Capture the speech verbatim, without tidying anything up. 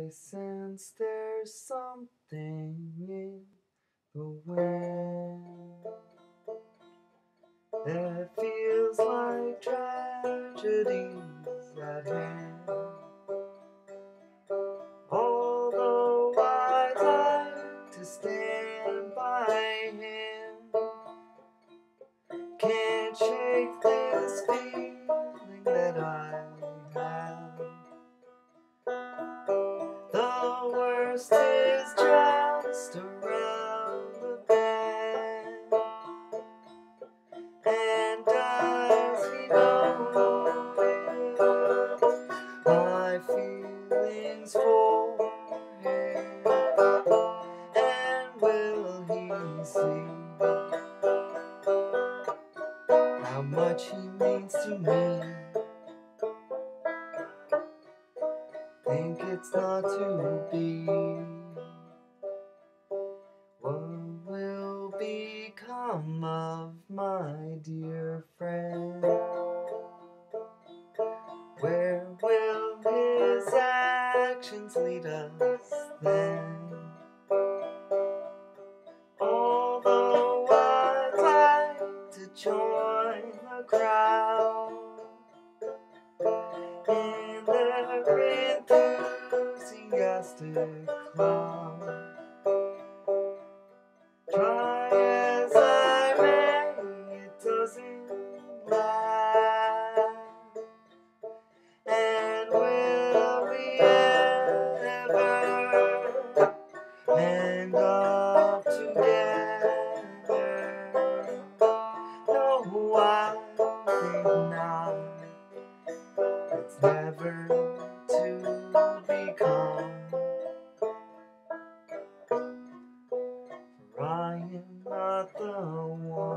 I sense there's something in the wind that feels like tragedies at hand. Although I'd like to stand by him, can't shake this feeling that I have. The worst is just around the bend, and does he know my feelings for him, and will he see how much he means to me? Think it's not to be. What will become of my dear friend? Where will his actions lead us then? Although I'd like to join the crowd in their enthusiastic clown, try as I may, it doesn't last. And will we ever end up together? No, I think not. It's never to become. For I am not the one.